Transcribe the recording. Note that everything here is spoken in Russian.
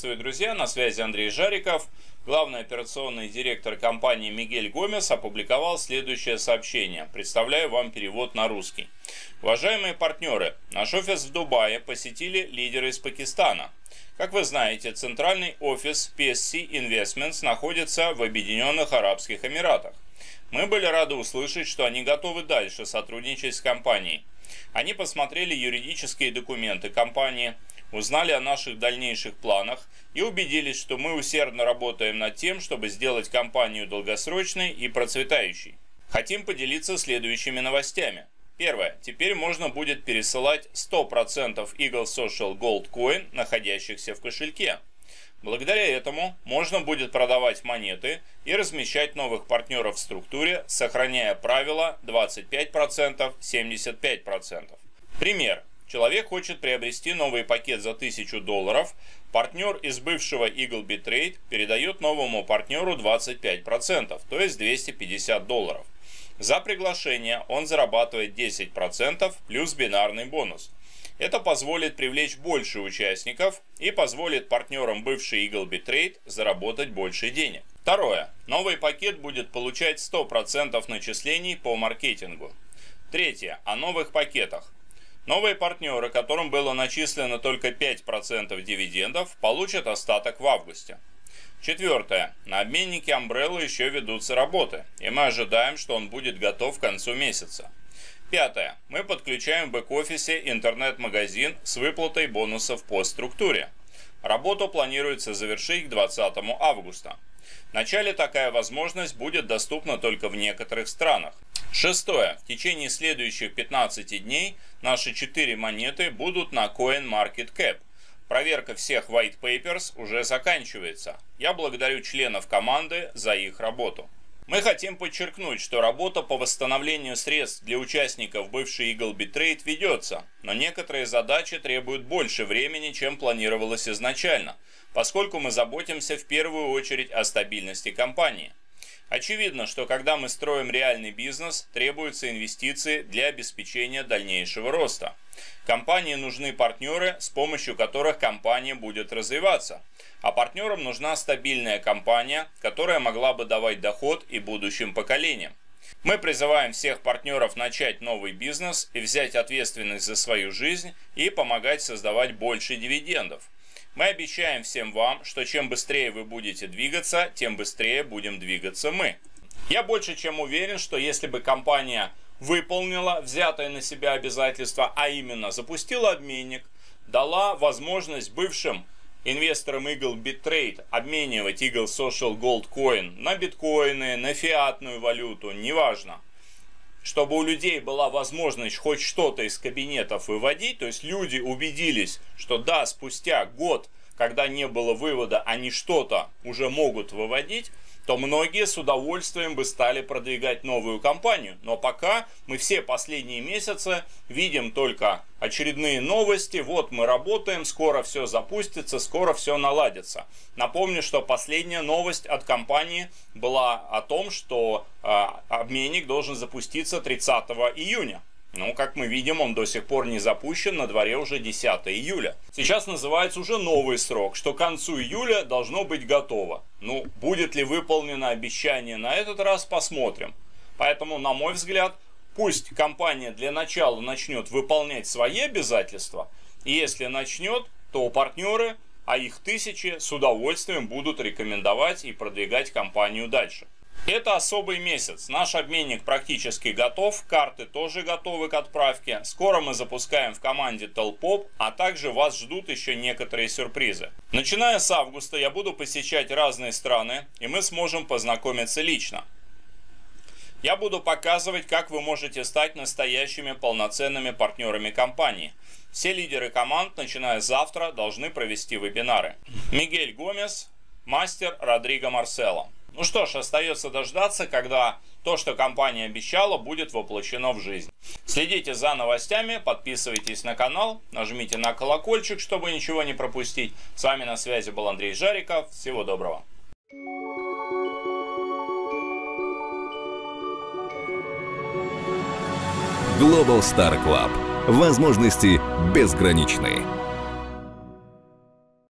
Приветствую, друзья! На связи Андрей Жариков. Главный операционный директор компании Мигель Гомес опубликовал следующее сообщение. Представляю вам перевод на русский. Уважаемые партнеры, наш офис в Дубае посетили лидеры из Пакистана. Как вы знаете, центральный офис PSC Investments находится в Объединенных Арабских Эмиратах. Мы были рады услышать, что они готовы дальше сотрудничать с компанией. Они посмотрели юридические документы компании, узнали о наших дальнейших планах и убедились, что мы усердно работаем над тем, чтобы сделать компанию долгосрочной и процветающей. Хотим поделиться следующими новостями. Первое. Теперь можно будет пересылать 100% Eagle Social Gold Coin, находящихся в кошельке. Благодаря этому можно будет продавать монеты и размещать новых партнеров в структуре, сохраняя правила 25%, 75%. Пример. Человек хочет приобрести новый пакет за $1000, партнер из бывшего Eagle Bitrade передает новому партнеру 25%, то есть $250. За приглашение он зарабатывает 10% плюс бинарный бонус. Это позволит привлечь больше участников и позволит партнерам бывшей Eagle Bitrade заработать больше денег. Второе. Новый пакет будет получать 100% начислений по маркетингу. Третье. О новых пакетах. Новые партнеры, которым было начислено только 5% дивидендов, получат остаток в августе. Четвертое. На обменнике Umbrella еще ведутся работы, и мы ожидаем, что он будет готов к концу месяца. Пятое. Мы подключаем в бэк-офисе интернет-магазин с выплатой бонусов по структуре. Работу планируется завершить к 20 августа. Вначале такая возможность будет доступна только в некоторых странах. Шестое. В течение следующих 15 дней наши 4 монеты будут на CoinMarketCap. Проверка всех white papers уже заканчивается. Я благодарю членов команды за их работу. Мы хотим подчеркнуть, что работа по восстановлению средств для участников бывшей Eagle Bitrade ведется, но некоторые задачи требуют больше времени, чем планировалось изначально, поскольку мы заботимся в первую очередь о стабильности компании. Очевидно, что когда мы строим реальный бизнес, требуются инвестиции для обеспечения дальнейшего роста. Компании нужны партнеры, с помощью которых компания будет развиваться. А партнерам нужна стабильная компания, которая могла бы давать доход и будущим поколениям. Мы призываем всех партнеров начать новый бизнес и взять ответственность за свою жизнь и помогать создавать больше дивидендов. Мы обещаем всем вам, что чем быстрее вы будете двигаться, тем быстрее будем двигаться мы. Я больше чем уверен, что если бы компания выполнила взятое на себя обязательство, а именно запустила обменник, дала возможность бывшим инвесторам Eagle Bitrade обменивать Eagle Social Gold Coin на биткоины, на фиатную валюту, неважно. Чтобы у людей была возможность хоть что-то из кабинетов выводить, то есть люди убедились, что да, спустя год, когда не было вывода, они что-то уже могут выводить, то многие с удовольствием бы стали продвигать новую компанию. Но пока мы все последние месяцы видим только очередные новости. Вот мы работаем, скоро все запустится, скоро все наладится. Напомню, что последняя новость от компании была о том, что обменник должен запуститься 30 июня. Ну, как мы видим, он до сих пор не запущен, на дворе уже 10 июля. Сейчас называется уже новый срок, что к концу июля должно быть готово. Ну, будет ли выполнено обещание на этот раз, посмотрим. Поэтому, на мой взгляд, пусть компания для начала начнет выполнять свои обязательства, и если начнет, то партнеры, а их тысячи, с удовольствием будут рекомендовать и продвигать компанию дальше. Это особый месяц. Наш обменник практически готов, карты тоже готовы к отправке. Скоро мы запускаем в команде Telpop, а также вас ждут еще некоторые сюрпризы. Начиная с августа я буду посещать разные страны, и мы сможем познакомиться лично. Я буду показывать, как вы можете стать настоящими полноценными партнерами компании. Все лидеры команд, начиная с завтра, должны провести вебинары. Мигель Гомес, мастер Родриго Марсело. Ну что ж, остается дождаться, когда то, что компания обещала, будет воплощено в жизнь. Следите за новостями, подписывайтесь на канал, нажмите на колокольчик, чтобы ничего не пропустить. С вами на связи был Андрей Жариков. Всего доброго. Global Star Club. Возможности безграничны.